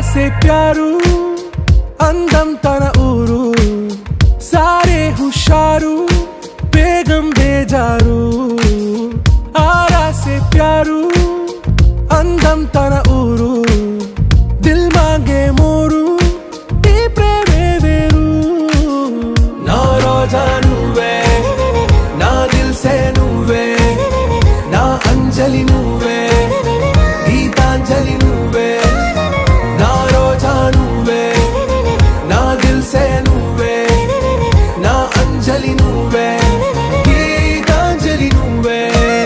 से प्यारू అందం తన ఊరు सारे हुशारू बेगम बेजारू आरा से प्यारू అందం తన ఊరు दिल मांगे मोरू ఈ ప్రేమే వేరు నా రోజా నువ్వే నా దిల్ సే నువ్వే నా అంజలి నువ్వే గీతాంజలి నువ్వే నా రోజా నువ్వే నా దిల్ సే నువ్వే నా అంజలి నువ్వే గీతాంజలి నువ్వే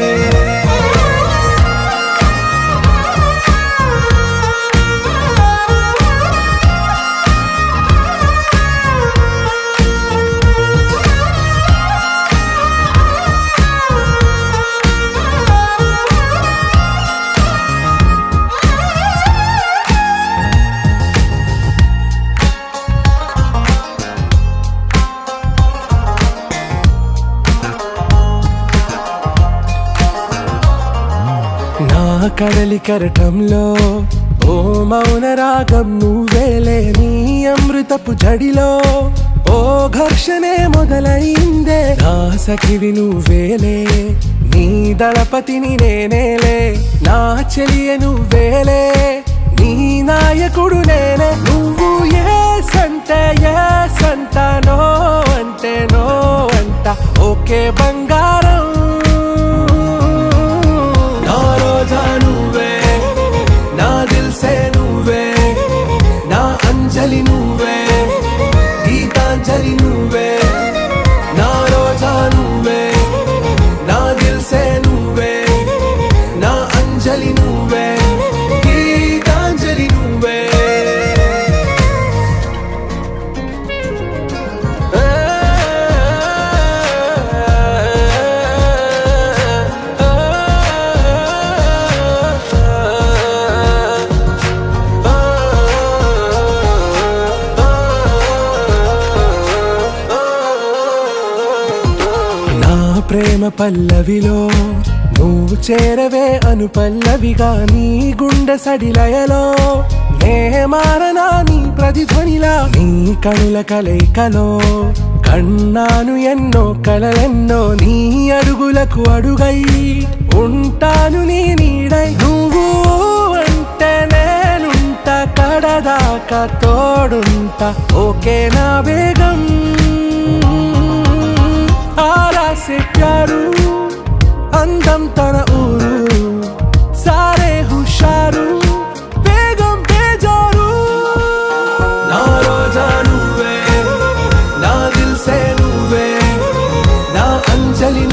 కడలి కరటంలో ఓ మౌన రాగం నువ్వేలే నీ అమృతపు జడిలో ఓ ఘర్షణే మొదలైందే నా సఖివి నువ్వేలే నీ దళపతిని నేనేలే నా చెలియ నువ్వేలే నీ నాయకుడు నేనే నువ్వు ఏ సంట నో అంటే నో అంట ఓకే బంగారం నువ్వే నా దిల్ సే నువ్వే నా అంజలి నువ్వే గీతాంజలి నువ్వే నా రోజా నువ్వే నా దిల్ సే నువ్వే నా అంజలి నువ్వే గీతాంజలి నువ్వే ప్రేమ పల్లవిలో నువ్వు చేరవే అను పల్లవిగా నీ గుండె సడిలయలో నే మారనా నీ ప్రతిధ్వనిలా నీ కనుల కలయికలో కన్నాను ఎన్నో కలలెన్నో నీ అడుగులకు అడుగై ఉంటాను నీ నీడై నువ్వు అంటే నేనుంట కడదాకా తోడుంటా ఓకే నా బేగం आरा से प्यारू అందం తన ఊరు सारे हुशारू बेगम बेजारू నా రోజా నువ్వే నా దిల్ సే నువ్వే నా అంజలి